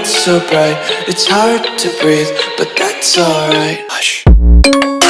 world's so bright, it's hard to breathe, but that's alright. Hush.